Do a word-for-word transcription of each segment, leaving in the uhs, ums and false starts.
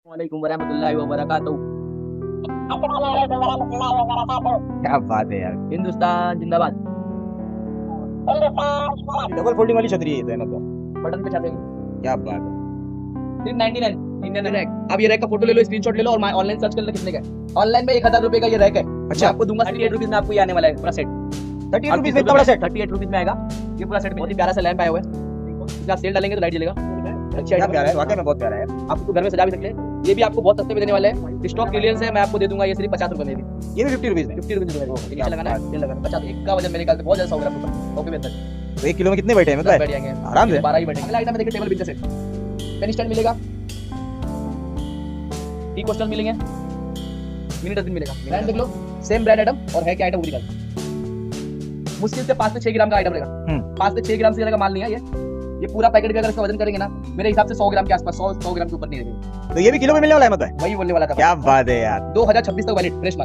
वालेकुम वरहमतुल्लाहि वबरकातुहू। क्या बात है यार। हिंदुस्तान जिंदाबाद। डबल फोल्डिंग वाली छतरी है तो मतलब। बटन पे छापेंगे। क्या बात है। तीन नाइनटी नाइन इंडियन रैक। अब ये रैक का फोटो ले लो, स्क्रीनशॉट ले लो और ऑनलाइन सर्च कर लो कितने का है। ऑनलाइन में एक हजार रुपए का ये रैक है। अच्छा। मैं आपको दूंगा थर्टी एट रुपीज में, आपको ये आने वाला है पूरा सेट। थर्टी एट रुपीज में इतना बड़ा सेट। थर्टी एट रुपीज में आएगा ये पूरा सेट। बहुत ही प्यारा सा लैंप आया हुआ है। इसका सेल डालेंगे तो लाइट जलेगा। अच्छी क्या आइटम प्यारा है, वाकई में बहुत प्यारा है। आप तो घर में सजा भी सकते हैं। ये भी आपको बहुत सस्ते में देने वाले हैं। स्टॉक क्लियरेंस है, मैं आपको दे दूंगा ये सिर्फ पचास रुपए में भी। ये भी फिफ्टी रुपीज में। फिफ्टी रुपीज में लगाना है, ये लगाना पचास। एक का वजन मेरे ख्याल से बहुत ज्यादा सौ ग्राम ऊपर ओके बेहतर। तो एक किलो में कितने बैठे हैं मतलब? बैठ जाएंगे आराम से। बारह ही बैठेंगे। अगला आइटम है, देखिए टेबल बिंच सेट। पेन स्टैंड मिलेगा, टी कोस्टर मिलेंगे, मिनी डस्टबिन मिलेगा। ब्रांड देख लो, सेम ब्रांड आइटम और है क्या आइटम ओरिजिनल। मुश्किल से पाँच से छह ग्राम का आइटम रहेगा। पाँच से छह ग्राम से ज्यादा का माल नहीं है ये। ये पूरा पैकेट भी अगर इसका वजन करेंगे ना, मेरे हिसाब से सौ ग्राम के आसपास, सौ सौ ग्राम के ऊपर नहीं रहेगी। तो ये भी किलो में मिलने वाला है मतलब? वही बोलने वाला था। क्या बात है यार। दो हजार छब्बीस तक वैलिड फ्रेश माल।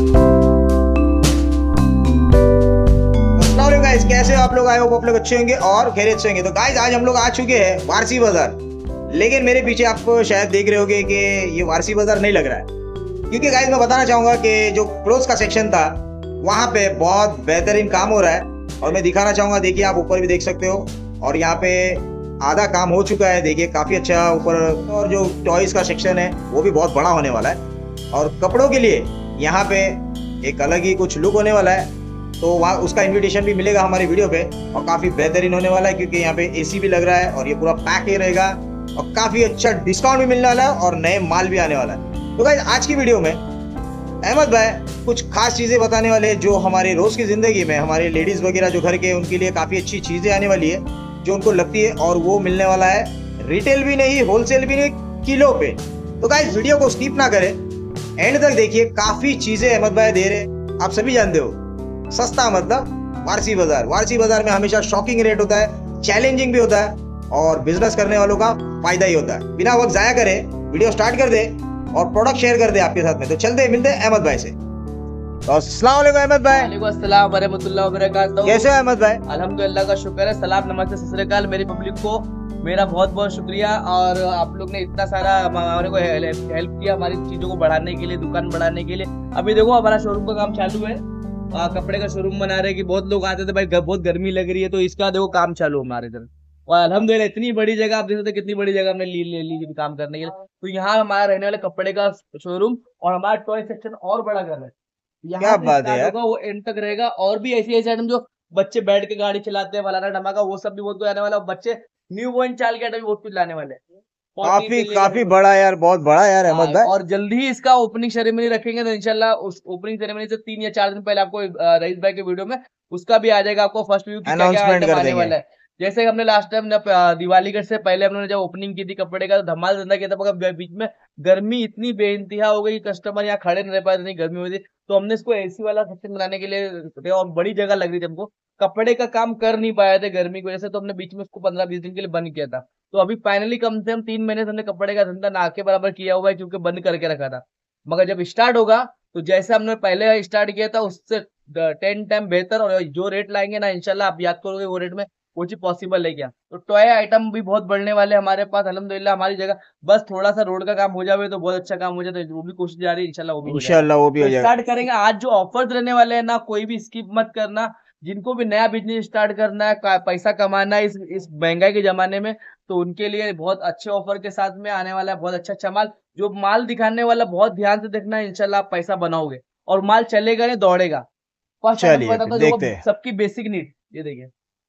गाइस कैसे हो आप लोग? आए हो आप लोग अच्छे होंगे और खैरियत से होंगे। तो गाइस आज हम लोग आ चुके हैं वारसी बाजार। लेकिन मेरे पीछे आप शायद देख रहे होगे कि ये वारसी बाजार नहीं लग रहा है, क्योंकि गाइस मैं बताना चाहूंगा कि जो क्लोथ का सेक्शन था वहाँ पे बहुत बेहतरीन काम हो रहा है। और मैं दिखाना चाहूंगा, देखिए आप ऊपर भी देख सकते हो। और यहाँ पे आधा काम हो चुका है, देखिए काफी अच्छा ऊपर। और जो टॉयज का सेक्शन है वो भी बहुत बड़ा होने वाला है। और कपड़ों के लिए यहाँ पे एक अलग ही कुछ लुक होने वाला है। तो वहाँ उसका इनविटेशन भी मिलेगा हमारी वीडियो पे, और काफी बेहतरीन होने वाला है क्योंकि यहाँ पे एसी भी लग रहा है और ये पूरा पैक ही रहेगा। और काफी अच्छा डिस्काउंट भी मिलने वाला है और नए माल भी आने वाला है। तो गाइस आज की वीडियो में अहमद भाई कुछ खास चीजें बताने वाले हैं जो हमारी रोज की जिंदगी में हमारी लेडीज वगैरह जो घर के, उनके लिए काफी अच्छी चीजें आने वाली है जो उनको लगती है। और वो मिलने वाला है रिटेल भी नहीं, होलसेल भी नहीं, किलो पे। तो गाइस वीडियो को स्किप ना करें, एंड तक देखिए। काफी चीजें अहमद भाई दे रहे, आप सभी जानते हो। सस्ता मतलब वारसी बाजार। वारसी बाजार में हमेशा शॉकिंग रेट होता है, चैलेंजिंग भी होता है और बिजनेस करने वालों का फायदा ही होता है। बिना वक्त जाया करे वीडियो स्टार्ट कर दे और प्रोडक्ट शेयर कर दे आपके साथ में। तो चलते मिलते हैं अहमद भाई से। तो अस्सलाम वालेकुम अहमद भाई। वालेकुम अस्सलाम वरहमतुल्लाहि वबरकातुहू। कैसे हो अहमद भाई? अल्हम्दुलिल्लाह का शुक्र है। सलाम नमस्ते सत श्री अकाल मेरी पब्लिक को मेरा बहुत बहुत शुक्रिया। और आप लोग ने इतना सारा हमारे को हेल्प किया हमारी चीजों को बढ़ाने के लिए, दुकान बढ़ाने के लिए। अभी देखो हमारा शोरूम का काम चालू है। आ, कपड़े का शोरूम बना रहे कि बहुत लोग आते थे भाई, बहुत गर्मी लग रही है, तो इसका देखो काम चालू हमारे इधर। और अल्हम्दुलिल्लाह इतनी बड़ी जगह, आप देख सकते कितनी बड़ी जगह हमने ली ले ली काम करने के लिए। तो यहाँ हमारा रहने वाले कपड़े का शोरूम और हमारा टॉय सेक्शन और बड़ा कर रहे हैं। यहाँ क्या से बात है स्टार्ट यार। होगा, वो एंड तक रहेगा। और भी ऐसी ऐसी आइटम जो बच्चे बैठ के गाड़ी चलाते हैं, फलाना धमाका, वो सब भी बहुत कुछ आने वाला है। बच्चे न्यू बॉर्न चाइल्ड के आइटम भी बहुत कुछ लाने वाले हैं। पॉटी काफी से लेकर काफी बड़ा यार, बहुत बड़ा यार हाँ, अहमद भाई। और जल्दी ही इसका ओपनिंग सेरेमनी रखेंगे। तो इंशाल्लाह उस ओपनिंग सेरेमनी से तीन या चार दिन पहले आपको अ, रईस भाई के वीडियो में उसका भी आ जाएगा आपको फर्स्ट व्यू की क्या क्या अनाउंसमेंट आइटम कर आने देंगे। वाला है। जैसे हमने लास्ट टाइम दिवाली के से पहले हमने जब ओपनिंग की थी कपड़े का, तो धमाल धंधा किया था, मगर बीच में गर्मी इतनी बेइंतहा हो गई, कस्टमर यहाँ खड़े नहीं रह पाए, इतनी गर्मी हुई थी। तो हमने इसको एसी वाला सेक्शन बनाने के लिए, और बड़ी जगह लग रही थी हमको, कपड़े का काम कर नहीं पाए थे गर्मी की वजह से, तो हमने बीच में उसको पंद्रह बीस दिन के लिए बंद किया था। तो अभी फाइनली कम से कम तीन महीने से हमने कपड़े का धंधा ना के बराबर किया हुआ है, क्योंकि बंद करके रखा था। मगर जब स्टार्ट होगा तो जैसे हमने पहले स्टार्ट किया था उससे टेन टाइम बेहतर, और जो रेट लाएंगे ना इंशाल्लाह आप याद करोगे वो रेट में वो चीज पॉसिबल है क्या। तो टॉय आइटम भी बहुत बढ़ने वाले हैं हमारे पास अल्हम्दुलिल्लाह। हमारी जगह बस थोड़ा सा रोड का काम हो जाए तो बहुत अच्छा काम हो जाता है, वो भी कोशिश जारी है, इंशाल्लाह वो भी हो जाएगा। इंशाल्लाह वो भी हो तो जाएगा। स्टार्ट करेंगे आज। जो ऑफर्स रहने वाले हैं ना, कोई भी स्किप मत करना। जिनको भी नया बिजनेस स्टार्ट करना है, का- पैसा कमाना है इस इस महंगाई के जमाने में, तो उनके लिए बहुत अच्छे ऑफर के साथ में आने वाला है, बहुत अच्छा अच्छा माल। जो माल दिखाने वाला बहुत ध्यान से देखना है, इंशाल्लाह आप पैसा बनाओगे और माल चलेगा नहीं दौड़ेगा। फर्स्ट आइटम चलिए बताता फिर हूँ, देखते देखो हैं। सबकी बेसिक नीड, ये देखिए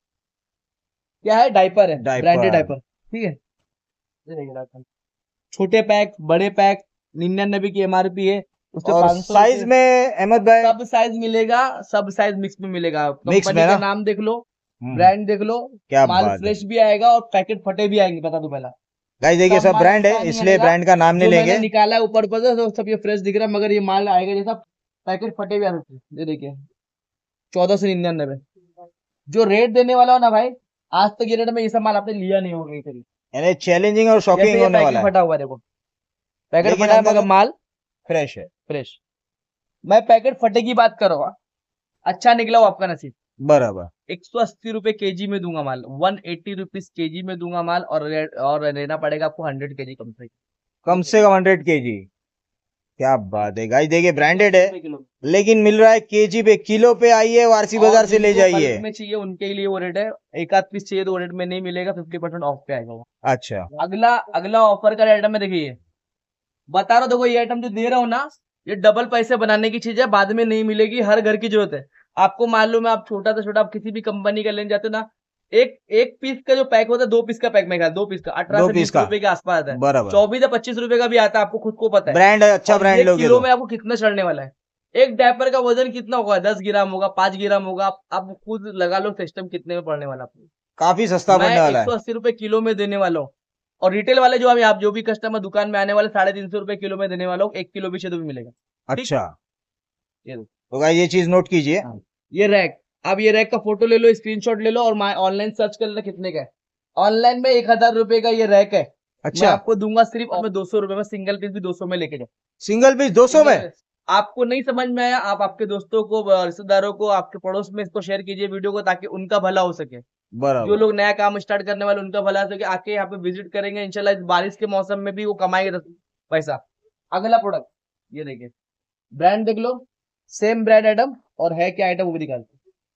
क्या है, डायपर है, ब्रांडेड डायपर। डायपर, ठीक है। ये देखिए डायपर, छोटे पैक, बड़े पैक, निन्यानबे की एमआरपी है, उससे और पाँच सौ साइज रुपये में अहमद भाई? सब साइज मिलेगा। सब साइज मिक्स में मिलेगा। मिक्स कंपनी में का ना? नाम देख लो, हम्म। ब्रांड देख लो, क्या माल बात है। फ्रेश भी आएगा और पैकेट फटे भी आएंगे, बता दो पहला। गाइस देखिए सब सब माल ब्रांड है, ऐसा नहीं इसलिए आएगा ब्रांड का नाम नहीं जो मैंने लेंगे। निकाला है ऊपर ऊपर से तो सब ये फ्रेश दिख रहा है, मगर ये माल आएगा जैसा पैकेट फटे भी आ सकते हैं। ये देखिए चौदह सौ निन्यानबे। जो रेट देने वाला हो ना भाई, आज तक ये रेट में ये सब माल आपने लिया नहीं होगा कहीं। यानी चैलेंजिंग और जैसे शॉकिंग ये होने पैकेट वाला है। फटा हुआ है, देखो पैकेट लेकिन फटा है अंदर मगर माल फ्रेश है। फ्रेश। मैं पैकेट फटे की बात करूंगा, अच्छा निकला हो आपका नसीब। बराबर। एक सौ अस्सी रुपए केजी में दूंगा माल, वन एट्टी रुपीज केजी में दूंगा माल, और रे, और लेना पड़ेगा आपको हंड्रेड केजी कम से कम। कम से कम हंड्रेड के जी। क्या बात है गाइस, देखिए ब्रांडेड है किलो लेकिन मिल रहा है केजी पे, किलो पे आइए वारसी बाजार से ले जिनको जाइए। बल्क में चाहिए उनके लिए वो रेट है, एक आध पीस चाहिए तो वो रेट में नहीं मिलेगा, फिफ्टी परसेंट ऑफ पे आएगा वो। अच्छा अगला अगला ऑफर का आइटम है, देखिए बता रहा हूँ, देखो ये आइटम जो दे रहा हूँ ना, ये डबल पैसे बनाने की चीज है, बाद में नहीं मिलेगी, हर घर की जरूरत है। आपको मालूम है, आप छोटा से छोटा आप किसी भी कंपनी का लेने जाते हो ना, एक एक पीस का जो पैक होता है, दो पीस का पैक में खा दो पीस का अठारह दो से पीस बीस का रुपए के आसपास आता है, बराबर, चौबीस या पच्चीस रुपए का भी आता है, आपको खुद को पता है। ब्रांड है, अच्छा और ब्रांड ये लोगे किलो तो। में आपको कितना चढ़ने वाला है, एक डायपर का वजन कितना होगा, दस ग्राम होगा, पांच ग्राम होगा, आप, आप खुद लगा लो सिस्टम कितने में पड़ने वाला आपको। काफी सस्ता मैं पड़ने वाला एक सौ है। अस्सी रुपए किलो में देने वाला हूँ, और रिटेल वाले जो अभी आप जो भी कस्टमर दुकान में आने वाले साढ़े तीन सौ रुपए किलो में देने वाला हूँ, एक किलो पीछे तो भी मिलेगा। ठीक, अच्छा ये लो। तो गाइस ये चीज नोट कीजिए। हाँ, ये रैक, अब ये रैक का फोटो ले लो, स्क्रीनशॉट ले लो, और ऑनलाइन सर्च कर लेना कितने का है। ऑनलाइन में एक हजार रुपए का ये रैक है, मैं अच्छा आपको दूंगा सिर्फ और मैं दो सौ रुपए में, सिंगल पीस भी दो सौ में लेके जाओ। सिंगल पीस दो सौ में। आपको नहीं समझ में आया, आप आपके दोस्तों को, रिश्तेदारों को, आपके पड़ोस में इसको शेयर कीजिए वीडियो को, ताकि उनका भला हो सके। जो बराबर, लोग नया काम स्टार्ट करने वाले उनका भला हो सके, आके यहाँ पे विजिट करेंगे इंशाल्लाह, इस बारिश के मौसम में भी वो कमाएंगे दस पैसा। अगला प्रोडक्ट ये देखिए, ब्रांड देख लो, सेम ब्रांड आइटम, और है क्या आइटम वो भी दिखाते,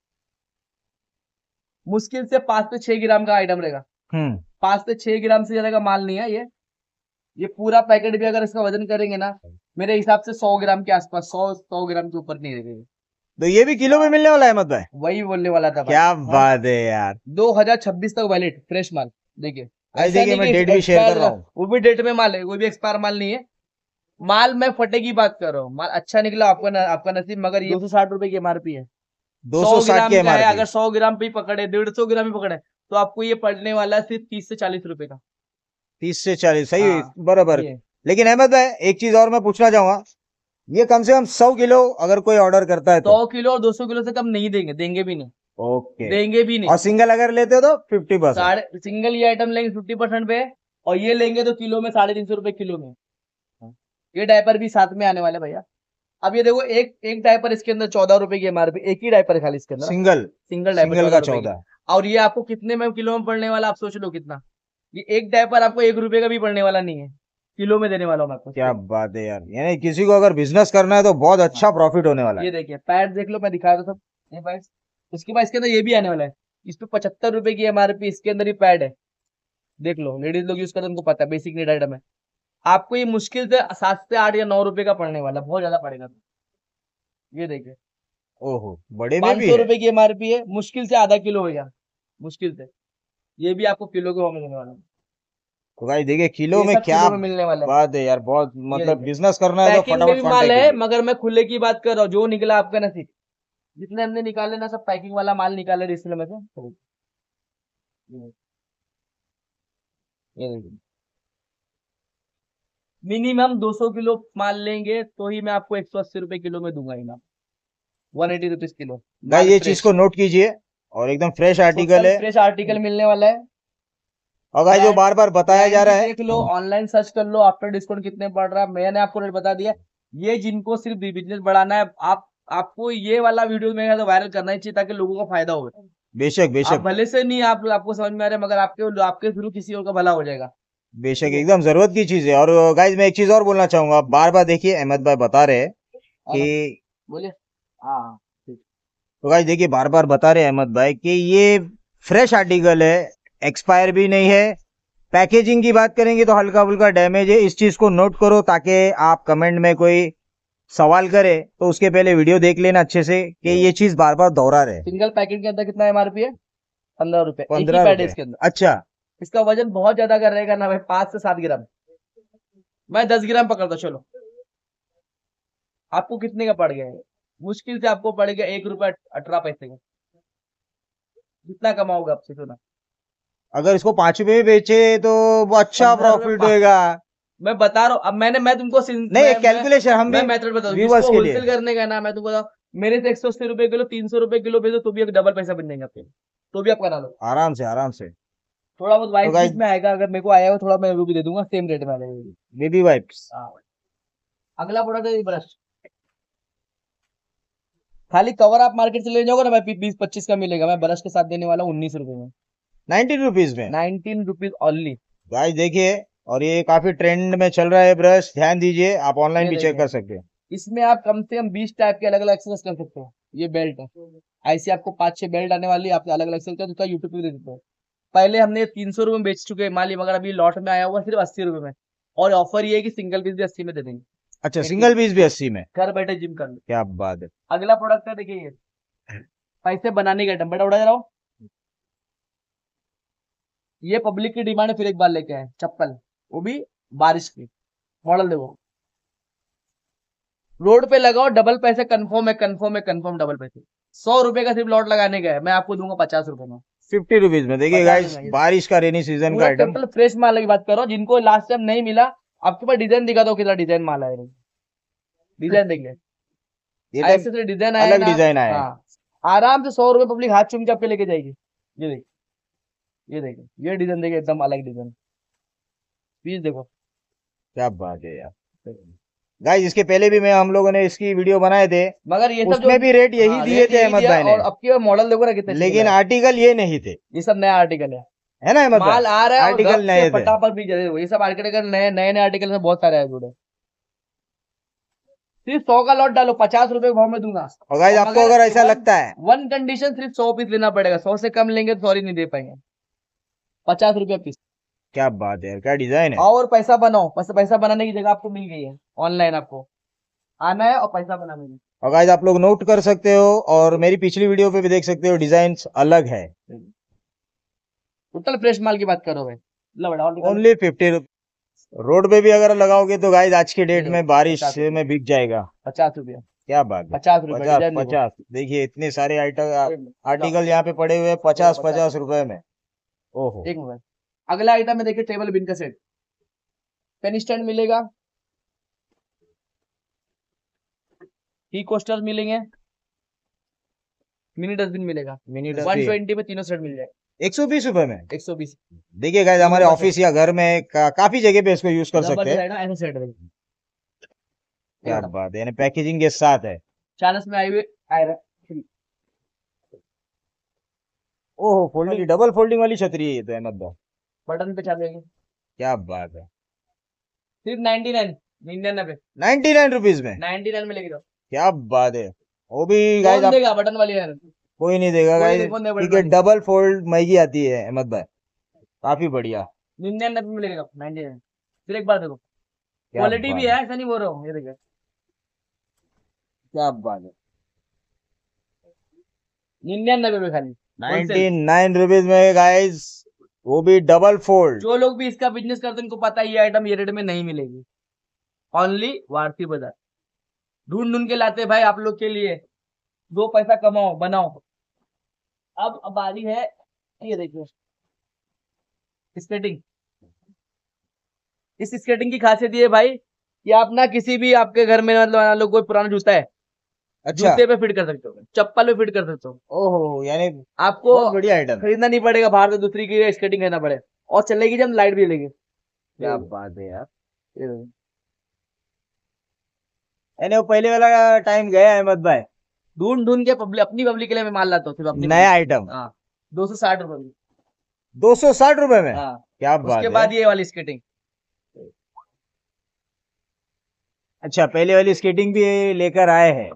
मुश्किल से पांच से छह ग्राम का आइटम रहेगा, हम्म पांच से छह ग्राम से ज्यादा का माल नहीं है ये। ये पूरा पैकेट भी अगर इसका वजन करेंगे ना, मेरे हिसाब से सौ ग्राम के आसपास, सौ सौ ग्राम के ऊपर नहीं रहेगा। तो ये भी किलो में मिलने वाला है अहमद भाई। वही बोलने वाला था भाई। क्या हाँ, बात है यार। दो हजार छब्बीस तक वैलिड फ्रेश माल, देखिए भाई ऐसा देखिए नहीं मैं कि डेट भी शेयर कर एक्सपायर रहा का, हूँ। वो भी डेट में माल है, कोई भी एक्सपायर माल नहीं है। माल मैं फटे की बात कर रहा हूँ, माल अच्छा निकला, आपका न, आपका नसीब, मगर ये दो सौ साठ रुपए की एमआरपी है, दो सौ सौ साठ ग्राम के का है, एमआरपी। अगर सौ ग्राम पे ही पकड़े, डेढ़ सौ ग्राम ही पकड़े, तो आपको ये पड़ने वाला है सिर्फ तीस से चालीस रुपए का। तीस से चालीस सही, हाँ, बराबर। ये लेकिन अहमद भाई एक चीज और मैं पूछना चाहूंगा, ये कम से कम सौ किलो अगर कोई ऑर्डर करता है तो। सौ किलो और दो सौ किलो से कम नहीं देंगे, देंगे भी नहीं, ओके, देंगे भी नहीं। और सिंगल अगर लेते हो तो फिफ्टी परसेंट। साढ़े सिंगल ये आइटम लेंगे फिफ्टी परसेंट पे, और ये लेंगे तो किलो में साढ़े तीन सौ रुपए किलो में। ये डायपर भी साथ में आने वाले भैया। अब ये देखो, एक एक डायपर इसके अंदर चौदह रुपए की एमआरपी, एक ही डायपर है खाली इसके अंदर, सिंगल सिंगल डायपर सिंगल का चौदह रुपए की। चौदह। और ये आपको कितने में किलो में पड़ने वाला, आप सोच लो कितना, ये एक डायपर आपको एक रुपए का भी पड़ने वाला नहीं है, किलो में देने वाला हूँ मैं आपको। क्या बात है यार, यानी किसी को अगर बिजनेस करना है तो बहुत अच्छा प्रॉफिट होने वाला है। ये देखिए पैड देख लो, मैं दिखा रहा था सब ये पैड, उसके बाद इसके अंदर ये भी आने वाला है, इस पे पचहत्तर रुपए की एमआरपी, इसके अंदर ही पैड है, देख लो, लेडीज लोग यूज करते हैं उनको पता है, बेसिक नीड आइटम है। आपको ये मुश्किल से सात से आठ या नौ रुपए का पड़ने वाला, बहुत ज्यादा पड़ेगा। ये देखिए ओहो, बड़े में पांच भी सौ है। रुपए की एमआरपी है, मुश्किल से आधा किलो हो गया, मुश्किल से। ये भी आपको किलो के भाव में देने वाला है, तो भाई देखिए किलो ये में सब क्या किलो में मिलने वाला है। बात है यार, बहुत ये मतलब देखिए बिजनेस करना है तो पैकिंग में फटाफट भी माल कांटेक्ट है, कीजिए। मगर मैं खुले की बात कर रहा हूँ, जो निकला आपका नसीब, जितने हमने निकाले ना सब पैकिंग वाला माल निकाले रिसेल में से। ये देखिए मिनिमम दो सौ किलो माल लेंगे तो ही मैं आपको एक सौ अस्सी रुपए किलो में दूंगा, ही ना वन एटी रुपीज किलो भाई माल ये चीज फ्रेश, को नोट कीजिए, और एकदम फ्रेश आर्टिकल है। फ्रेश आर्टिकल मिलने वाला है। और भाई जो बार बार बताया जा रहा है, देख लो, ऑनलाइन सर्च कर लो, आफ्टर डिस्काउंट कितने पड़ रहा है, मैंने आपको रेट बता दिया। ये जिनको सिर्फ बिजनेस बढ़ाना है, आप आपको ये वाला वीडियो में तो वायरल करना ही चाहिए, ताकि लोगों को फायदा हो। बेशक आप बेशक भले से नहीं, आप आपको समझ में आ रहा है, मगर आपके आपके थ्रू किसी और का भला हो जाएगा। बेशक एकदम जरूरत की चीज है। और गाइज मैं एक चीज और बोलना चाहूंगा, बार बार देखिए अहमद भाई बता रहे हैं कि, बोलिए। हाँ तो गाइज देखिए बार बार बता रहे हैं अहमद भाई कि ये फ्रेश आर्टिकल है, एक्सपायर भी नहीं है। पैकेजिंग की बात करेंगे तो हल्का फुल्का डैमेज है, इस चीज को नोट करो, ताकि आप कमेंट में कोई सवाल करे तो उसके पहले वीडियो देख लेना अच्छे से कि ये चीज बार बार दोहरा रहे। सिंगल पैकेट के अंदर कितना एमआरपी है, पंद्रह रुपए, एक ही पंद्रह पैड है रुपए इसके अंदर। अच्छा, इसका वजन बहुत ज्यादा कर रहेगा ना भाई, पांच से सात ग्राम, मैं दस ग्राम पकड़ता, चलो आपको कितने का पड़ गया है, मुश्किल से आपको पड़ गया एक रुपया अठारह पैसे का, जितना कमाओगे आपसे सुना। अगर इसको पांच रुपए में बेचे तो वो अच्छा पंद्रह रुपए प्रॉफिट पा- होएगा। मैं बता रहा हूँ, अब मैंने मैं तुमको सिं- नहीं मैं- कैलकुलेशन हम मैं भी मेथड बता दूं, व्यूवर्स जिसको के लिए। होलसेल करने का ना, मैं तुमको बताऊं, मेरे से एक सौ अस्सी रुपए किलो, तीन सौ रुपए किलो भेजो तो भी एक डबल पैसा बन जाएगा आपके, तो भी आप करा लो आराम से आराम से। थोड़ा बहुत वाइट तो guys- पीस में आएगा, अगर मेरे को आया हो थोड़ा मैं वो भी दे दूंगा, सेम रेट में आ जाएगा। Baby wipes. हाँ। अगला प्रोडक्ट है ब्रश, खाली कवर आप मार्केट से ले जाओगे ना भाई, बीस पच्चीस का मिलेगा, मैं ब्रश के साथ देने वाला हूँ उन्नीस रुपए में, नाइनटीन रुपीज में। Nineteen rupees only. गाइस देखिए और ये काफी ट्रेंड में चल रहा है ब्रश, ध्यान दीजिए, आप ऑनलाइन ये भी चेक देखिए, कर सकते हैं। इसमें आप कम से कम बीस टाइप के अलग अलग एक्सरसाइज कर सकते हो। ये बेल्ट है, ऐसे आपको पांच छह बेल्ट आने वाली है, आप अलग अलग एक्सरसाइज का यूट्यूब पे दे देते हो। पहले हमने तीन सौ रुपए में बेच चुके हैं माल, ये मगर अभी लॉट में आया हुआ सिर्फ अस्सी रुपए में, और ऑफर ये है कि सिंगल पीस भी अस्सी में दे देंगे। अच्छा, एक सिंगल पीस भी अस्सी में? घर बैठे जिम कर लो। क्या बात है। अगला प्रोडक्ट है, देखिए ये पैसे बनाने का आइटम, बड़ा उड़ा रहा हूँ। ये पब्लिक की डिमांड है, फिर एक बार लेके आए चप्पल, वो भी बारिश की। मॉडल देखो, रोड पे लगाओ, डबल पैसे कंफर्म है, कंफर्म है, कंफर्म डबल पैसे। सौ रुपए का सिर्फ लॉट लगाने का है, मैं आपको दूंगा पचास रुपए में, फिफ्टी रुपीज में। देखिए पचास गाइस, रुपए में। बारिश का रेनी सीजन का पूरा आइटम। टोटल फ्रेश माल की बात करो, जिनको लास्ट टाइम नहीं मिला, आपके पास डिजाइन दिखा दो, कितना डिजाइन माल है। डिजाइन देख ले, ये तो ऐसे से डिजाइन आए अलग ना। डिजाइन आया है। हाँ, आराम से सौ रुपए पब्लिक हाथ चूम के आपके लेके जाएगी। ये देखिए, ये देखिए, ये डिजाइन देखिए, एकदम अलग डिजाइन। पीस देखो, क्या बात है यार। गाइस, इसके पहले भी मैं हम लोगों ने इसकी वीडियो बनाए थे, मगर ये सब जो उसमें भी रेट यही हाँ, दिए रेट थे यही अहमद दिया, भाई ने। और अब के मॉडल देखो ना कितने अच्छे लेकिन निकले हैं। आर्टिकल ये नहीं थे, ये सब नया आर्टिकल है, है ना अहमद भाई? माल आ रहा है और आर्टिकल गप नए से थे। फटाफट भी जरे ये सब आर्टिकल नए नए नए आर्टिकल में बहुत सारे आए जुड़े। सिर्फ सौ का लॉट डालो, पचास रुपए के भाव में दूंगा। और गाइस, और आपको मगर अगर ऐसा वन- लगता है, वन कंडीशन, सिर्फ सौ पीस लेना पड़ेगा, सौ से कम लेंगे तो सॉरी नहीं दे पाएंगे। पचास रुपया पीस। क्या बात है यार, क्या डिजाइन है। और पैसा बनाओ, पैसा पैसा बनाने की जगह आपको मिल गई है, ऑनलाइन आपको आना है और पैसा बनाने में। और गाइस, आप लोग नोट कर सकते हो, और मेरी पिछली वीडियो पे भी देख सकते हो, डिजाइन अलग है। टोटल फ्रेश माल की बात करो भाई, लो बड़ा और निकालो। Only fifty rupees. रोड पे भी अगर लगाओगे तो गाइस आज के डेट ये में लो, बारिश पचास में बिक जाएगा। पचास रुपया, क्या बात है। पचास रुपया पचास डिजाइन देखो। पचास देखिए, इतने सारे आइटम एक- आर्टिकल यहाँ पे पड़े हुए हैं, पचास पचास। पचास रुपए में। ओहो, एक मिनट। अगला आइटम में देखिए, टेबल बिन का सेट, पेन स्टैंड मिलेगा, टी कोस्टर मिलेंगे, मिनी डस्टबिन मिलेगा, मिनी वन डस्टबिन ट्वेंटी में तीनों सेट मिल जाएगा, एक सौ बीस रुपए में। एक सौ बीस। देखिए गाइस, हमारे ऑफिस या घर में का, काफी जगह पे इसको यूज कर सकते हैं। ऐसा सेट है, क्या बात है, यानी पैकेजिंग के साथ है। चालीस में आई हुई आयरन फ्री। ओहो, फोल्डिंग, डबल फोल्डिंग वाली छतरी है ये तो अहमद भाई। बटन पे चालेगी, क्या बात है। सिर्फ नाइनटी नाइन निन्यानवे नाइन्टी नाइन रुपीज में। नाइनटी नाइन में लेके जाओ। क्या बात है। वो भी गाइस, कौन आप देगा बटन वाली है? कोई नहीं देगा कोई गाइस, नहीं, कौन देगा ठीक बटन है। वाली? डबल फोल्ड मैगी आती है अहमद भाई, काफी बढ़िया। निन्यानवे में लेके जाओ, नाइनटी नाइन। फिर एक बार देखो, क्या क्वालिटी बात भी है, ऐसा नहीं बोल रहा हूँ, ये देखिए क्या बात है। निन्यानवे में खाली। नाइन्टी नाइन रुपीज में गाइस, वो भी डबल फोल्ड। जो लोग भी इसका बिजनेस करते हैं उनको पता है ये आइटम ये रेट में नहीं मिलेगी, ओनली वारसी बाजार। ढूंढ ढूंढ के लाते भाई आप लोग के लिए, दो पैसा कमाओ बनाओ। अब अब बारी है, ये देखिए स्केटिंग। इस स्केटिंग की खासियत ये है भाई कि आप ना किसी भी आपके घर में मतलब मान लो कोई पुराना जूता है, अच्छा, जूते पे फिट कर सकते हो, चप्पल पे फिट कर सकते हो। ओहो, यानी आपको बहुत बढ़िया आइटम। खरीदना नहीं पड़ेगा बाहर से, दूसरी की स्केटिंग खरीदना पड़े, और चलेगी जब लाइट भी लेगी। क्या बात है यार, ये देखो। यानी वो पहले वाला टाइम गया अहमद भाई। ढूंढ ढूंढ के पब्लिक, अपनी पब्लिक के लिए मैं माल लाता हूँ, सिर्फ अपनी नया आइटम हाँ, दो सौ साठ रुपए में। दो सौ साठ रुपए में। हाँ, क्या बात उसके है। बाद ये वाली स्केटिंग। अच्छा, पहले वाली स्केटिंग भी लेकर आए हैं।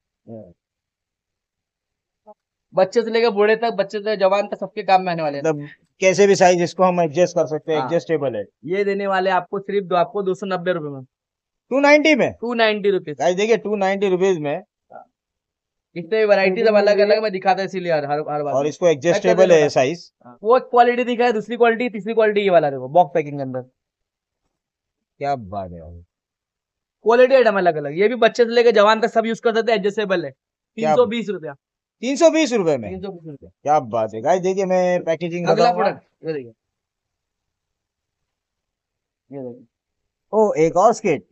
बच्चे से लेकर बूढ़े तक, बच्चे से जवान तक, सबके काम में आने वाले हैं। मतलब कैसे भी साइज इसको हम एडजस्ट कर सकते हैं, हाँ। एडजस्टेबल है। ये देने वाले आपको सिर्फ दो आपको दो सौ नब्बे रुपए में, टू नाइन्टी में। Two ninety rupees. गाइस देखिए, टू नाइन्टी रुपीज में, इसमें वैरायटी सब अलग अलग मैं दिखाता है, इसीलिए हर हर हर बार। और इसको एडजस्टेबल है साइज। वो क्वालिटी दिखा है, दूसरी क्वालिटी, तीसरी क्वालिटी ये वाला देखो, बॉक्स पैकिंग के अंदर। क्या बात है। क्वालिटी आइटम अलग अलग, ये भी बच्चे से लेकर जवान तक सब यूज कर सकते हैं, एडजस्टेबल है। तीन सौ बीस रुपया, तीन सौ बीस रुपए में। तीन सौ बीस रुपया। क्या बात है। गाइस देखिए, मैं पैकेजिंग अगला बताऊंगा। प्रोडक्ट ये देखिए, ये देखिए ओ, एक और स्केट।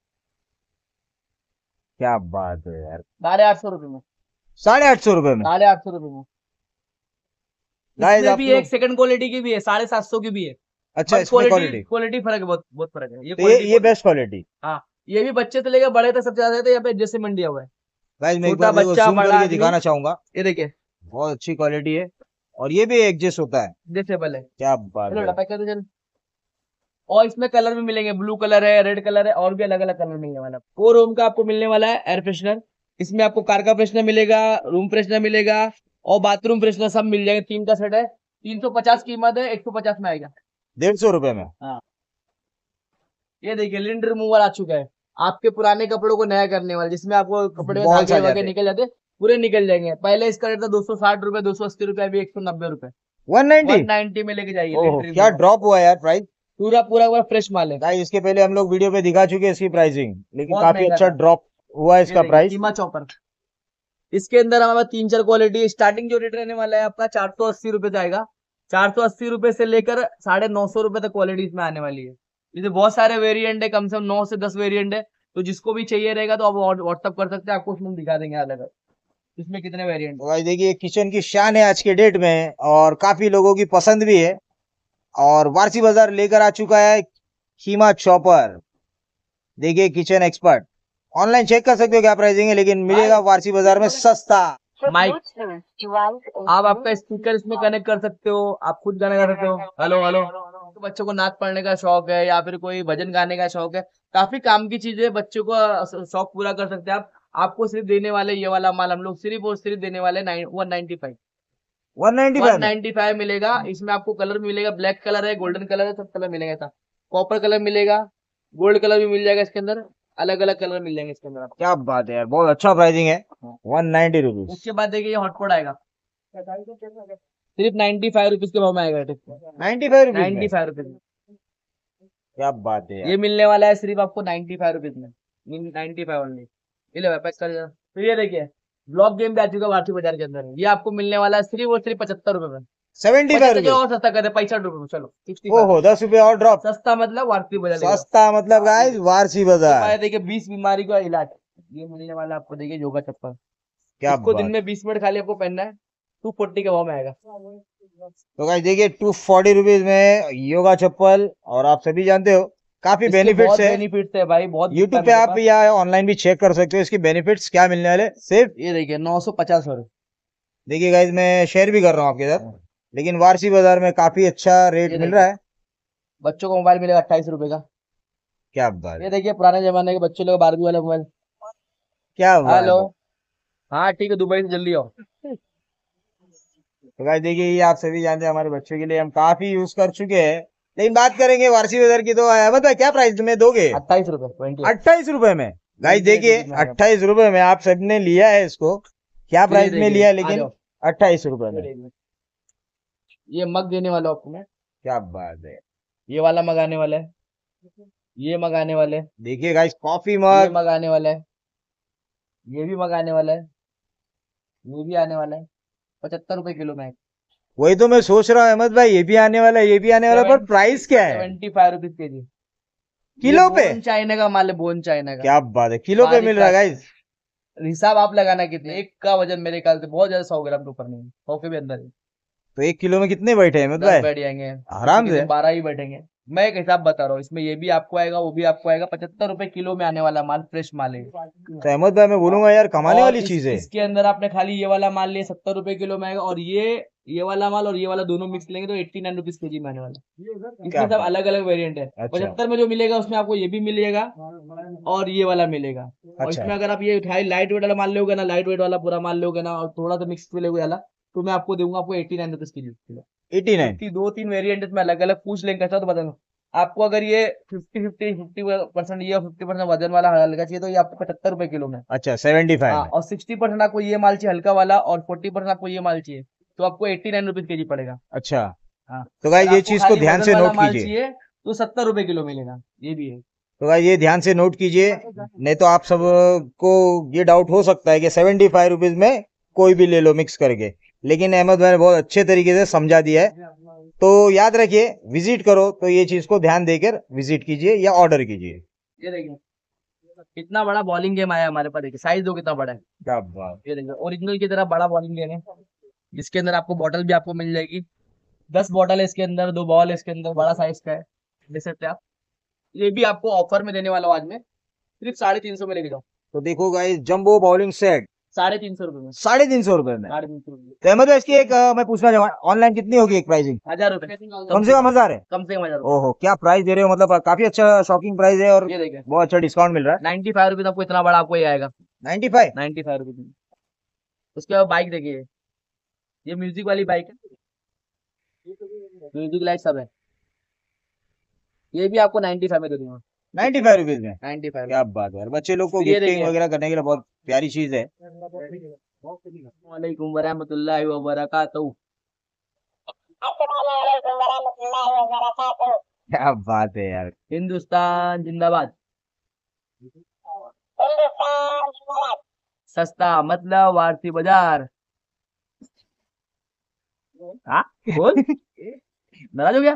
क्या बात है यार, साढ़े आठ सौ रुपए में, साढ़े आठ सौ रुपए में। साढ़े आठ सौ रुपए में। गाइस इसमें आप भी एक सेकंड क्वालिटी की भी है, साढ़े सात सौ की भी है। अच्छा, इसमें क्वालिटी क्वालिटी फर्क है, बहुत बहुत फर्क है। ये तो ये quality ये बेस्ट क्वालिटी। हाँ, ये भी बच्चे से लेकर बड़े तक सबसे ज्यादा है, यहाँ पे एडजस्टमेंट दिया हुआ है। गाइस मैं एक छोटा बार बच्चा, जूम बड़ा करके आदमी। दिखाना चाहूंगा, ये देखिए बहुत अच्छी क्वालिटी है, और ये भी एडजस्ट होता है। एडजस्टेबल है। क्या बात चलो है। बेटा पैक कर दो जल्दी। और इसमें कलर भी मिलेंगे, ब्लू कलर है, रेड कलर है, और भी अलग अलग कलर मिलने वाला है। फोर ओम का आपको मिलने वाला है एयर फ्रेशनर। इसमें आपको कार का फ्रेशनर मिलेगा, रूम फ्रेशनर मिलेगा और बाथरूम फ्रेशनर सब मिल जाएंगे। तीन का सेट है, तीन सौ पचास कीमत है, एक सौ पचास में आएगा, डेढ़ सौ रुपए में। हाँ। ये देखिए लिंड रिमूवर आ चुका है, आपके पुराने कपड़ों को नया करने वाला, जिसमें आपको कपड़े में Balls आ धागे वागे जाते। निकल जाते, पूरे निकल जाएंगे। पहले इसका रेट था दो सौ साठ रुपए, दो सौ अस्सी रुपए, अभी एक सौ नब्बे रुपए, वन नाइनटी वन नाइनटी में लेके जाइए। ओहो, लिंड क्या रिमूवर ड्रॉप हुआ यार प्राइस। पूरा पूरा पूरा फ्रेश माल है, गाइस इसके पहले हम लोग वीडियो पे दिखा चुके हैं इसकी प्राइसिंग, लेकिन बहुत काफी महंगा अच्छा था। ड्रॉप हुआ है ये इसका देखिए, प्राइस। कीमा चॉपर। इसके अंदर हमारे पास तीन चार क्वालिटी, स्टार्टिंग जो रेट रहने वाला है आपका चार सौ अस्सी रुपए जाएगा। चार सौ अस्सी रुपए से लेकर साढ़े नौ सौ रुपए तक क्वालिटी इसमें आने वाली है। जैसे बहुत सारे वेरिएंट है, कम से कम नौ से दस वेरिएंट है, तो जिसको भी चाहिए रहेगा तो आप व्हाट्सअप कर सकते हैं, आपको उसमें दिखा देंगे अलग अलग इसमें कितने वेरिएंट। तो गाइस देखिए किचन की शान है आज के डेट में, और काफी लोगों की पसंद भी है। और वारसी बाजार लेकर आ चुका है कीमा चॉपर। देखिए किचन एक्सपर्ट, ऑनलाइन चेक कर सकते हो क्या प्राइसिंग है, लेकिन मिलेगा वारसी बाजार में सस्ता। माइक, आप आपका स्पीकर इसमें कनेक्ट कर सकते हो, आप खुद गाना गा सकते हो, हेलो हेलो। तो बच्चों को नाच पढ़ने का शौक है या फिर कोई भजन गाने का शौक है, काफी काम की चीज है, बच्चों को शौक पूरा कर सकते हैं आप। आपको सिर्फ देने वाले ये वाला माल हम लोग सिर्फ और सिर्फ देने वाले one ninety five one ninety one five ninety five मिलेगा। इसमें आपको कलर मिलेगा, ब्लैक कलर है, गोल्डन कलर है, सब कलर मिलेगा, था कॉपर कलर मिलेगा, गोल्ड कलर भी मिल जाएगा इसके अंदर, अलग अलग कलर मिल जाएंगे इसके अंदर आपको। क्या बात है यार, बहुत अच्छा प्राइसिंग है, वन नाइनटी रुपीज। उसके बाद देखिए ये हॉटपॉट आएगा, सिर्फ नाइन्टी फाइव रुपीज के भाव में आएगा, ninety five rupees ninety five rupees में क्या बात है यार। ये मिलने वाला है सिर्फ आपको नाइन्टी फाइव रुपीज में, नाइन्टी फाइव ओनली। ये ले पैक कर। फिर ये देखिए ब्लॉक गेम भी आ चुका है वारसी बाजार के अंदर, ये आपको मिलने वाला है सिर्फ और सिर्फ पचहत्तर रुपए में। सेवेंटी फाइव पचहत्तर रुपीज और सस्ता कर दे, पैंसठ रुपए में, चलो सिक्सटी ओहो, दस रुपए और ड्रॉप। सस्ता मतलब वारसी बाजार। सस्ता मतलब गाइस वारसी बाजार। देखिए बीस बीमारी का इलाज ये मिलने वाला आपको, देखिए योगा चप्पल, क्या इसको दिन बात। में बीस मिनट खाली आपको पहनना है, टू फोर्टी के भाव में आएगा। तो गाइस देखिए टू फोर्टी रुपीज में योगा चप्पल, और आप सभी जानते हो काफी बेनिफिट्स है। बेनिफिट्स है भाई, बहुत यूट्यूब पे आप या ऑनलाइन भी चेक कर सकते हो इसके बेनिफिट्स क्या मिलने वाले सिर्फ। ये देखिए नौ सौ पचास रुपए। देखिए गाइस मैं शेयर भी कर रहा हूँ आपके साथ, लेकिन वारसी बाजार में काफी अच्छा रेट मिल रहा है। बच्चों को मोबाइल मिलेगा अट्ठाईस रुपए का। क्या बात। ये देखिए पुराने जमाने के बच्चों लोग बारबी वाला मोबाइल। क्या बात। हेलो, हाँ ठीक है, दुबई से जल्दी आओ। तो गाइस देखिए ये आप सभी जानते हैं, हमारे बच्चों के लिए हम काफी यूज कर चुके हैं, लेकिन बात करेंगे वारसी बाजार की, तो अहमद भाई क्या प्राइस में दोगे। अट्ठाईस रुपए, अट्ठाईस रुपए में। गाइस देखिए अट्ठाईस रुपए में आप सबने लिया है इसको, क्या प्राइस में लिया है, लेकिन अट्ठाईस रुपए में। ये मग देने वाला आपको मैं, क्या बात है। ये वाला मंगाने वाला है, ये मंगाने वाले हैं। देखिए गाइस कॉफी ये मग मंगाने वाला है, ये भी मंगाने वाला है, ये भी आने वाला है, पचहत्तर रुपए किलो में। वही तो मैं सोच रहा हूँ अहमद भाई, ये भी आने वाला है, ये भी आने वाला है, पर प्राइस क्या है। सेवेंटी फाइव रुपीज के जी किलो पे। चाइना का माल है, बोन चाइना का। क्या बात है, किलो पे मिल रहा है गाइस। हिसाब आप लगाना कितने, एक का वजन मेरे ख्याल से बहुत ज्यादा सौ ग्राम के ऊपर नहीं, सौ के भी अंदर है। तो एक किलो में कितने बैठे अहमद भाई। बैठ जाएंगे आराम से, बारह ही बैठेंगे। मैं एक हिसाब बता रहा हूँ, इसमें ये भी आपको आएगा, वो भी आपको आएगा, पचहत्तर रुपए किलो में आने वाला माल, फ्रेश माल है। तो अहमद भाई मैं बोलूंगा यार कमाने वाली चीज है। इसके अंदर आपने खाली ये वाला माल लिया सत्तर रुपए किलो में आएगा, और ये ये वाला माल और ये वाला दोनों मिक्स लेंगे तो एट्टी नाइन रुपीज के जी में आने वाला। इसमें सब अलग अलग वेरिएंट है। पचहत्तर में जो मिलेगा उसमें आपको ये भी मिलेगा और ये वाला मिलेगा। और इसमें अगर आप ये लाइट वेट वाला माल लोगे ना, लाइट वेट वाला पूरा माल लोगे ना, और थोड़ा सा मिक्स लोगे वाला, तो मैं आपको दूंगा आपको एट्टी नाइन रुपीज के जी। एटी नाइन दो तीन वेरिएंट इसमें अलग अलग पूछ लेंगे कैसा, तो बता आपको। अगर ये फिफ्टी फिफ्टी फिफ्टी परसेंट ये फिफ्टी परसेंट वजन वाला हल्का चाहिए तो ये आपको पचहत्तर रुपए किलो में। अच्छा सेवेंटी फाइव। और सिक्सटी परसेंट आपको ये माल चाहिए हल्का वाला, और फोर्टी परसेंट आपको ये माल चाहिए, तो आपको एट्टी नाइन रुपीज के जी पड़ेगा। अच्छा हाँ, तो गाइस ये चीज को ध्यान से नोट माल कीजिए, चाहिए तो सत्तर रुपए किलो मिलेगा, ये भी है। तो गाइस ये ध्यान से नोट कीजिए, नहीं तो आप सब को ये डाउट हो सकता है कि सेवेंटी फाइव रुपीज में कोई भी ले लो मिक्स करके, लेकिन अहमद भाई ने बहुत अच्छे तरीके से समझा दिया है। तो याद रखिए विजिट करो तो ये चीज को ध्यान देकर विजिट कीजिए या ऑर्डर कीजिए। ये देखिए कितना बड़ा बॉलिंग गेम आया हमारे पास, देखिए साइज दो कितना बड़ा है। क्या बात। ये देखिए ओरिजिनल की तरह बड़ा बॉलिंग गेम है, जिसके अंदर आपको बॉटल भी आपको मिल जाएगी। दस बॉटल है इसके अंदर, दो बॉल है इसके अंदर, बड़ा साइज का है, देख सकते हैं आप। ये भी आपको ऑफर में देने वाला हूँ आज में, सिर्फ साढ़े तीन सौ में लेके जाओ। तो देखो गाइस जंबो बॉलिंग सेट साढ़े तीन सौ रुपए में, साढ़े तीन सौ रुपए में। साढ़े तीन सौ रुपए, तो अहमद भाई इसकी एक अ, मैं पूछना चाहूंगा ऑनलाइन कितनी होगी एक प्राइसिंग? हजार रुपए कम से कम हजार है? कम से कम हजार रुपए। ओहो, क्या प्राइस दे रहे हो, मतलब काफी अच्छा शॉकिंग प्राइस है और ये देखिए बहुत अच्छा डिस्काउंट मिल रहा है। नाइन्टी फाइव रुपीज आपको, इतना बड़ा आपको ये आएगा ninety five? Ninety five rupees में। उसके बाद बाइक देखिए, ये म्यूजिक वाली बाइक है, म्यूजिक लाइट सब है, ये भी आपको नाइन्टी फाइव में दे दूंगा, नाइन्टी फाइव रुपीज में? Ninety five. क्या बात है यार, बच्चे लोग को ये गिफ्टिंग देखिए। वगैरह करने के लिए बहुत प्यारी चीज है। वालेकुम वरहमतुल्लाहि व बरकातहू। क्या बात है यार। हिंदुस्तान जिंदाबाद। सस्ता मतलब वारसी बाजार। हाँ बोल, नाराज हो गया?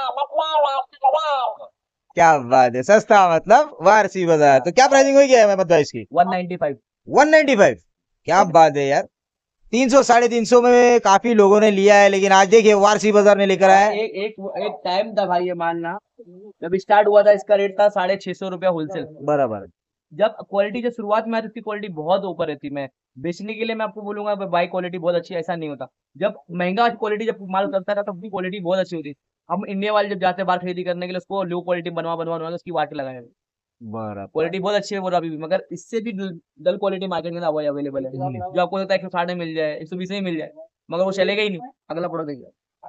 क्या बात है, सस्ता मतलब वारसी बाजार। तो क्या प्राइसिंग हुई है अहमद भाई इसकी? One ninety five. One ninety five? क्या बात है यार, तीन सौ साढ़े तीन सौ में काफी लोगों ने लिया है, लेकिन आज देखिए वारसी बाजार ने लेकर आया है। एक एक एक टाइम था भाई, ये मानना जब स्टार्ट हुआ था इसका रेट था साढ़े छह सौ रुपया होलसेल। बराबर। जब क्वालिटी जब शुरुआत में आई तो इसकी क्वालिटी बहुत ऊपर रहती। मैं बेचने के लिए मैं आपको बोलूंगा बाई क्वालिटी बहुत अच्छी, ऐसा नहीं होता। जब महंगा क्वालिटी जब माल उतरता था तब उसकी क्वालिटी बहुत अच्छी होती। हम इंडिया वाले जब जाते हैं बाहर खरीदी करने के लिए, उसको लो क्वालिटी बनवा बनवा बनवा के उसकी वाटे लगाए, बराबर। क्वालिटी बहुत अच्छी है वो अभी भी, मगर इससे भी डल क्वालिटी मार्केट में अवेलेबल है, जो आपको लगता है एक सौ साठ में मिल जाए, एक सौ बीस में मिल जाए, मगर वो चलेगा ही नहीं। अगला प्रोडक्ट देखिए,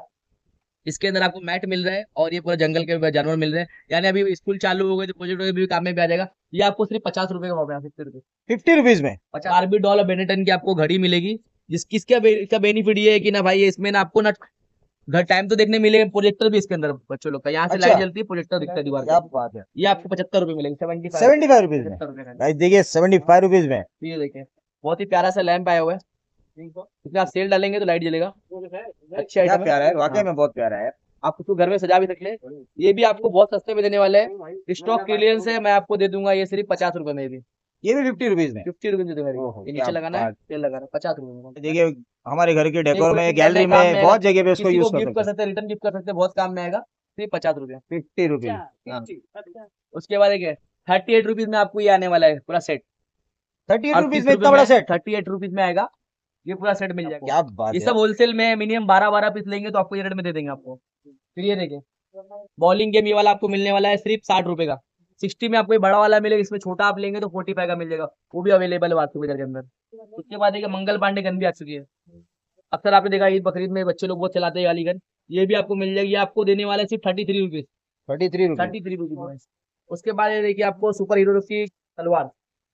इसके अंदर आपको मैट मिल रहा है और ये पूरा जंगल के जानवर मिल रहे हैं। यानी अभी स्कूल चालू हो गए तो प्रोजेक्ट भी काम में भी आ जाएगा। ये आपको सिर्फ पचास रुपए का भाव है, फिफ्टी रुपीज फिफ्टी रुपीज में पचास आरबी डॉल और बेनेटन की आपको घड़ी मिलेगी। जिस किसका बे, इसका बेनिफिट ये है कि ना भाई इसमें ना आपको ना घर टाइम तो देखने मिलेगा, प्रोजेक्टर भी इसके अंदर बच्चों लोग का, यहाँ से अच्छा। लाइट जलती है, प्रोजेक्टर दिखता है दीवार क्या पर। बात है। ये आपको पचहत्तर रुपए मिलेंगे, seventy five seventy five rupees में? पचहत्तर रुपए का। गाइस देखिए सेवेंटी फाइव रुपीज में। ये देखिए बहुत ही प्यारा सा लैंप आया हुआ है, इसमें आप सेल डालेंगे तो लाइट जलेगा। अच्छा क्या आइटम प्यारा है, वाकई हाँ। में बहुत प्यारा है। आप उसको घर में सजा भी सकते हैं। ये भी आपको बहुत सस्ते में देने वाले हैं, स्टॉक क्लियरेंस है, मैं आपको दे दूंगा ये सिर्फ पचास रुपए में भी, ये भी फिफ्टी रुपीज में? फिफ्टी रुपीज दे दूंगा। ओहो, ये क्या नीचे लगाना है, बात। तेल लगाना है, पचास रुपए में। देखिए हमारे घर के डेकोर में, कोई गैलरी काम में में, आएगा, बहुत जगह पे उसको किसी को यूज कर गिफ्ट कर सकते सकते हैं, रिटर्न गिफ्ट कर सकते हैं, बहुत काम में आएगा। सिर्फ पचास रुपए। हैं। Fifty rupees. हाँ। उसके बाद एक थर्टी एट रुपीज में आपको ये आने वाला है पूरा सेट। थर्टी एट रुपीज में इतना बड़ा सेट? थर्टी एट रुपीज में आएगा, ये पूरा सेट मिल जाएगा। क्या बात ये है। सब होलसेल में मिनिमम बारह बारह पीस लेंगे तो आपको ये रेट में दे देंगे आपको। फिर ये देखिए बॉलिंग गेम, ये वाला आपको मिलने वाला है सिर्फ साठ रुपए का। सिक्सटी में आपको ये बड़ा वाला मिलेगा, इसमें छोटा आप लेंगे तो फोर्टी फाइव का मिल जाएगा, वो भी अवेलेबल है वास्तु बाजार के अंदर। उसके बाद देखिए मंगल पांडे गन भी आ चुकी है। अक्सर आपने देखा ईद बकरीद में बच्चे लोग बहुत चलाते हैं वाली गन, ये भी आपको मिल जाएगी। ये आपको देने वाला है सिर्फ thirty three rupees thirty three rupees thirty three rupees उसके बाद ये देखिए आपको सुपर हीरो की तलवार,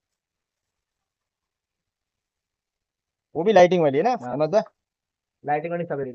वो भी लाइटिंग वाली है ना हाँ। अहमद भाई? लाइटिंग वाली सवेरे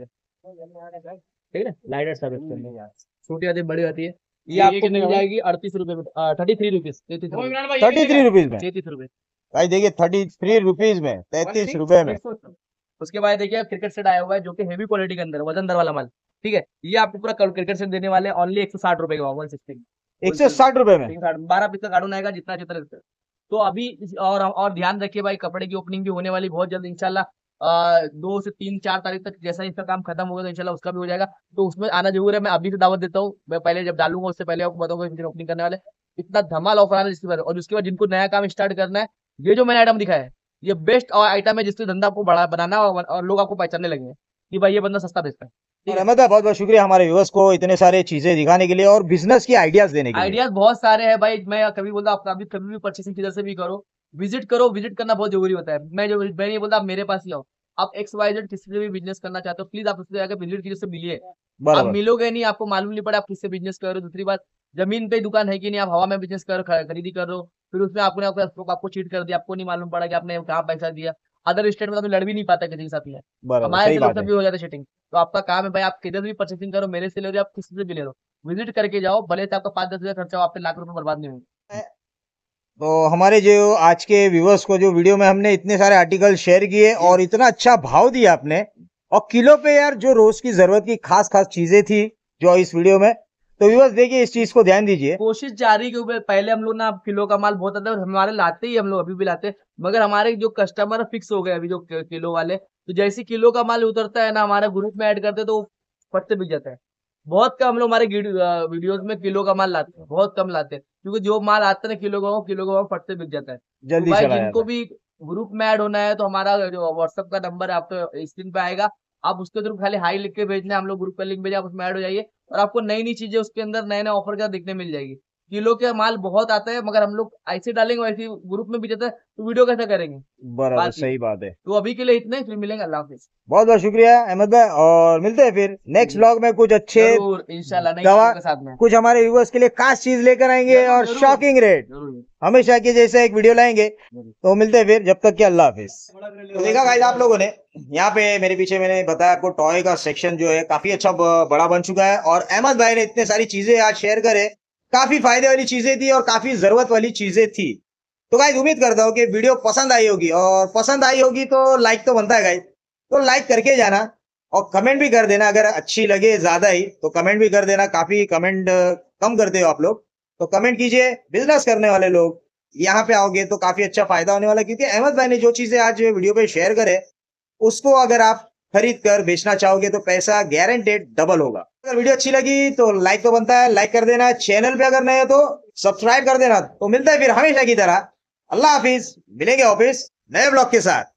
ठीक है, लाइटर सब छोटी आती बड़ी आती है। ये ये आपको कितने मिल का? जाएगी अड़तीस रुपए में, थर्टी थ्री रुपीज तैतीस रुपए थर्टी थ्री रुपीज में? तैतीस रुपए भाई देखिए थर्टी थ्री रुपीज में, तैतीस रुपए में। उसके बाद देखिए क्रिकेट सेट आया हुआ है जो कि हेवी क्वालिटी के अंदर वजनदार वाला माल, ठीक है। ये आपको पूरा क्रिकेट सेट देने वाले ओनली एक सौ साठ रुपए का, वन सिक्सटी एक सौ साठ रुपए में? बारह पीस का कार्टून आएगा, जितना जितना। तो अभी इस- और और ध्यान रखिए भाई, कपड़े की ओपनिंग भी होने वाली बहुत जल्द इंशाल्लाह। आ, दो से तीन चार तारीख तक जैसा इसका काम खत्म होगा तो इंशाल्लाह उसका भी हो जाएगा, तो उसमें आना जरूर है। मैं अभी से दावत देता हूँ, मैं पहले जब डालूंगा उससे पहले आपको बताऊंगा ओपनिंग करने वाले, इतना धमाल ऑफर आना जिसके बाद। और उसके बाद जिनको नया काम स्टार्ट करना है, ये जो मैंने आइटम दिखाया है ये बेस्ट आइटम है जिससे धंधा आपको बड़ा बनाना और, और लोग आपको पहचानने लगेंगे कि भाई ये बंदा सस्ता बेचता है। और अहमद भाई बहुत बहुत शुक्रिया हमारे व्यूअर्स को इतने सारे चीजें दिखाने के लिए और बिजनेस की आइडियाज देने के लिए। आइडियाज बहुत सारे हैं भाई, मैं कभी बोलता हूँ आप कभी कभी भी परचेसिंग किधर से भी करो, विजिट करो, विजिट करना बहुत जरूरी होता है। मैं जो मैं नहीं बोलता आप मेरे पास ही आओ, आप एक्स वाई जेड किसी से भी बिजनेस करना चाहते हो प्लीज आप उससे जाकर विजिट कीजिए, उससे मिलिए। आप बराबर। मिलोगे नहीं, आपको मालूम नहीं पड़ा आप किससे बिजनेस कर रहे हो। दूसरी बात, जमीन पे दुकान है कि नहीं, आप हवा में बिजनेस कर खरीदी कर रहे हो, फिर उसमें आपने आपको आपको चीट कर दिया, आपको नहीं मालूम पड़ा कि आपने कहाँ पैसा दिया। अदर स्टेट में तो लड़ भी नहीं पाता किसी के साथ में, बराबर, हमारे सही से लोग बात है। भी हो जाते सेटिंग। तो आपका काम है भाई, आप किधर भी परचेसिंग करो, मेरे से ले लो आप किसी से भी ले लो, विजिट करके जाओ, भले से आपका पाँच दस हजार खर्चा हो, आपके लाख रुपए बर्बाद नहीं होंगे। तो हमारे जो आज के व्यूअर्स को जो वीडियो में हमने इतने सारे आर्टिकल शेयर किए और इतना अच्छा भाव दिया आपने, और किलो पे यार जो रोज की जरूरत की खास खास चीजें थी जो इस वीडियो में, तो व्यूअर्स देखिए इस चीज को ध्यान दीजिए। कोशिश जारी के ऊपर, पहले हम लोग ना किलो का माल बहुत आता है, हमारे लाते ही हम लोग अभी भी लाते हैं, मगर हमारे जो कस्टमर फिक्स हो गए अभी जो किलो वाले, तो जैसे किलो का माल उतरता है ना हमारे ग्रुप में ऐड करते हैं तो फट से बिक जाता है। बहुत कम हम लोग हमारे वीडियोस में किलो का माल लाते हैं, बहुत कम लाते हैं, क्योंकि जो माल आता है ना किलो का वो किलो का वो फट से बिक जाता है। जल्दी तो भाई चला जिनको जाता भी ग्रुप में ऐड होना है तो हमारा जो व्हाट्सएप का नंबर है आपको स्क्रीन पे आएगा, आप उसके थ्रू खाली हाई लिख के भेजना है, हम लोग ग्रुप का लिंक भेजे, आप उसमें ऐड हो जाइए और आपको नई नई चीजें उसके अंदर नए नए ऑफर क्या दिखने मिल जाएगी। किलो के माल बहुत आते हैं मगर हम लोग ऐसे डालेंगे वैसे ग्रुप में भी जाता है तो वीडियो कैसे करेंगे। बराबर, बात ये सही बात है। तो अभी के लिए इतना ही, फिर मिलेंगे, अल्लाह हाफिज। बहुत बहुत शुक्रिया अहमद भाई, और मिलते हैं फिर नेक्स्ट व्लॉग में कुछ अच्छे जरूर इंशाल्लाह नई दवा, चीजों के साथ में। कुछ हमारे व्यूअर्स के लिए खास चीज लेकर आएंगे जरूर, और जरूर, शॉकिंग रेट जरूर हमेशा की जैसे एक वीडियो लाएंगे। जरूर। तो मिलते हैं फिर, जब तक कि अल्लाह हाफिज। तो देखा गाइस आप लोगों ने, यहाँ पे मेरे पीछे मैंने बताया आपको टॉय का सेक्शन जो है काफी अच्छा ब- बड़ा बन चुका है, और अहमद भाई ने इतने सारी चीजें आज शेयर करे, काफी फायदे वाली चीजें थी और काफी जरूरत वाली चीजें थी। तो गाइस उम्मीद करता हूँ कि वीडियो पसंद आई होगी, और पसंद आई होगी तो लाइक तो बनता है गाइस, तो लाइक करके जाना और कमेंट भी कर देना, अगर अच्छी लगे ज्यादा ही तो कमेंट भी कर देना। काफी कमेंट कम करते हो आप लोग, तो कमेंट कीजिए। बिजनेस करने वाले लोग यहाँ पे आओगे तो काफी अच्छा फायदा होने वाला है, क्योंकि अहमद भाई ने जो चीजें आज वीडियो पे शेयर करे उसको अगर आप खरीद कर बेचना चाहोगे तो पैसा गारंटेड डबल होगा। अगर वीडियो अच्छी लगी तो लाइक तो बनता है, लाइक कर देना। चैनल पे अगर नए हो तो सब्सक्राइब कर देना। तो मिलता है फिर हमेशा की तरह, अल्लाह हाफिज, मिलेंगे ऑफिस नए ब्लॉग के साथ।